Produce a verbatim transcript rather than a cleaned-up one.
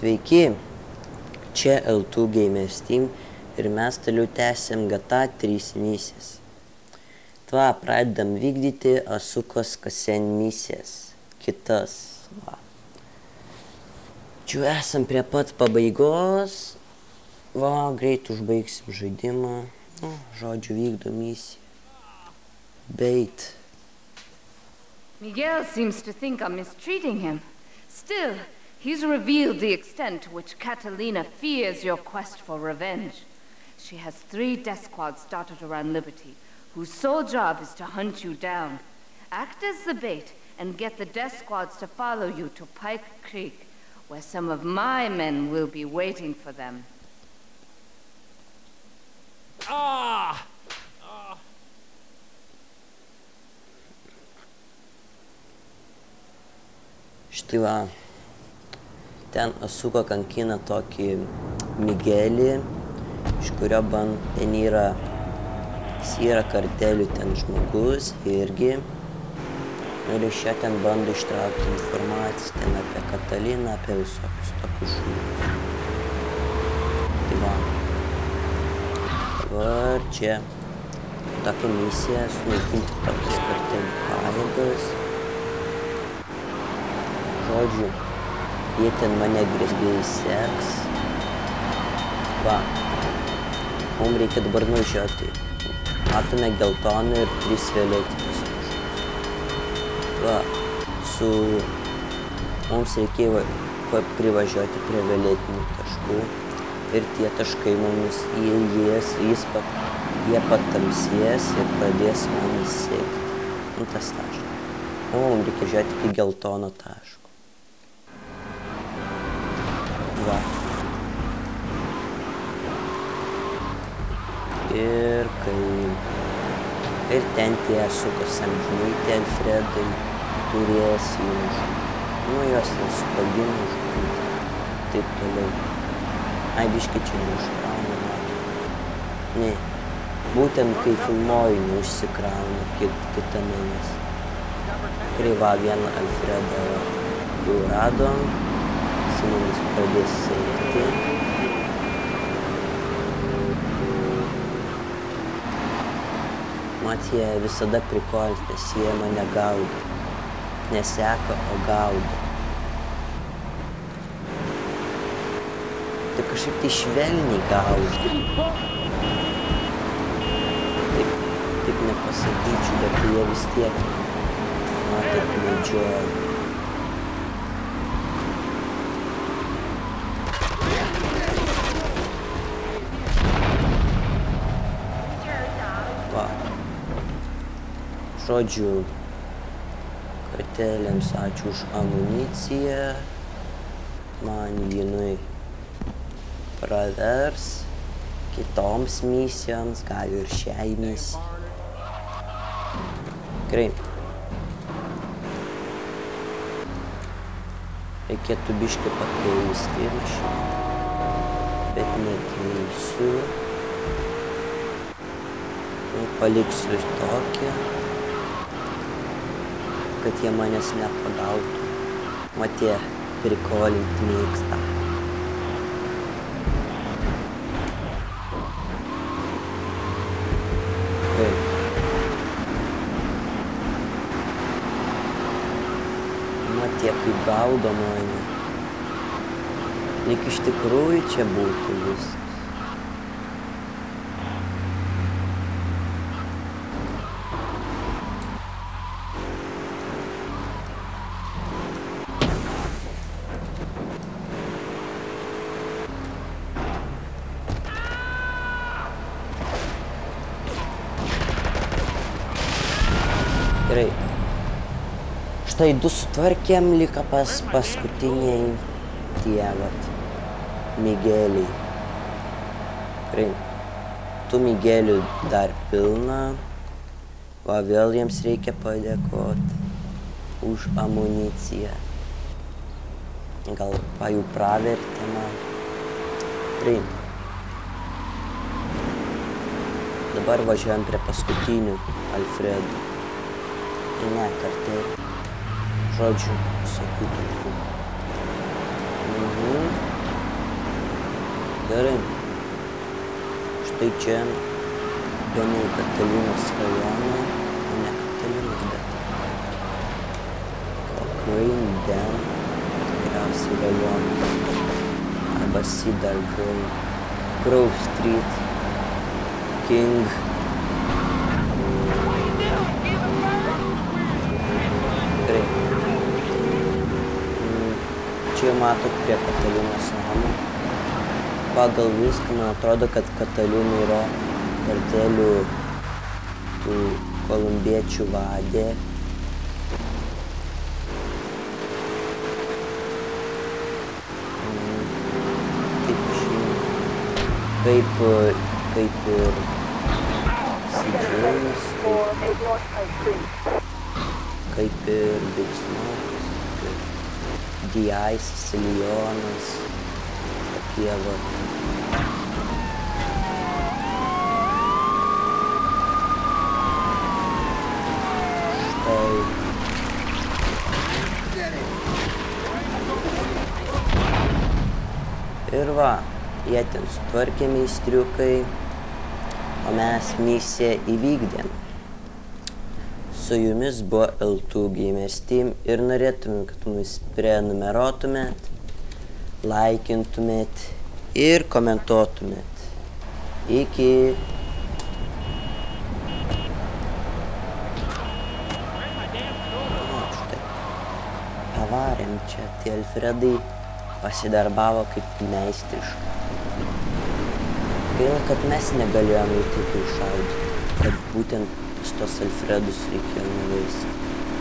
Sveiki, čia L two Gamers Team ir mes toliau tęsiam G T A trys misijas. Tva, pradedam vykdyti Asukos Kasen misijas. Kitas. Va. Čia esam prie pat pabaigos. Va, greit užbaigsim žaidimą. Nu, žodžiu, vykdo misiją. Bait. Miguel seems to think I'm mistreating him. Still, he's revealed the extent to which Catalina fears your quest for revenge. She has three death squads dotted around Liberty, whose sole job is to hunt you down. Act as the bait and get the death squads to follow you to Pike Creek, where some of my men will be waiting for them. Ah! Štai va, ten Asuka kankina tokį Migelį, iš kurio band, ten yra, jis yra kartelių ten žmogus irgi. Ir iš čia ten bando ištraukti informaciją ten apie Kataliną, apie visokius tokius žmogus. Tai va. Dabar čia tokia misija sunaikinti tokias kartelių pajėgas. Žodžiu, jie ten mane grėsbėjai seks. Va. Mums reikia dabar nužiūrėti. Matome geltoną ir tris violetinius taškus. Va. Su... Mums reikėjo privažiuoti prie violetinių taškų. Ir tie taškai mums įėjės, jis pat, jie patamsės ir pradės mumis sekti. Nu, tas taškas. O, mums reikia žiūrėti iki geltono taško. Va. Ir kai... Ir ten tie Asukos amžinai, tie Alfredai turės jį nužudyti. Nu, jos ten sukabino nužudyti. Taip toliau. Ai, biškai čia neužkrauna, matom. Ne. Būtent kai filmuoju, neužsikrauna kit, kitą mėnesį. Tikrai va, vieną Alfredą jau radom. Mumis pradės sekti. Mat, jie visada prikolis, nes jie mane gaudo. Neseka, o gaudo. Tai kažkaip tai švelniai gaudo. Taip, taip nepasakyčiau, bet jie vis tiek man taip medžioja. Žodžiu, kartelėms ačiū už amuniciją, man jinai pravers kitoms misijoms, gal ir šiai misijai. Gerai. Reikėtų biškį pakeisti mašiną, bet nekeisiu. Paliksiu tokią, kad jie manęs nepagautų. Matė, prikolinti mėgsta. Taip. Matė, kaip gaudo mane. Lyg iš tikrųjų čia būtų viskas. Gerai. Štai du sutvarkėm, lika pas paskutiniai tie, vat, Migeliai. Gerai. Tų Migelių dar pilna. Va, vėl jiems reikia padėkoti už amuniciją. Gal pa jų pravertė man. Gerai. Dabar važiuojam prie paskutinių Alfredų. Ne, kartai. Žodžiu, visokių tokių. Mhm. Gerai. Štai čia Benio Katalinos rajono, ne Katalinos, bet Cochrane Dam, tikriausiai rajonas, arba Cedar Grove, Grove Street, King. Gerai. Čia matot prie Katalinos namų. Pagal viską, man atrodo, kad Katalina yra kartelių tų kolumbiečių vadė. Taip žinoma. Kaip, kaip ir Sidžėjus, kaip ir Big Smoke, kaip D I, Sicilijonas, tokie va. Štai. Ir va, jie ten sutvarkė meistriukai, o mes misiją įvykdėm. Su jumis buvo L two Gamers Team ir norėtumėm, kad mus prenumeruotumėt, laikintumėt ir komentuotumėt. Iki. Pavarėm čia, tie Alfredai pasidarbavo kaip meistriškai. Gaila, kad mes negalėjome į taip iššaudyti, kad būtent tos Alfredus reikėjo nuveisti.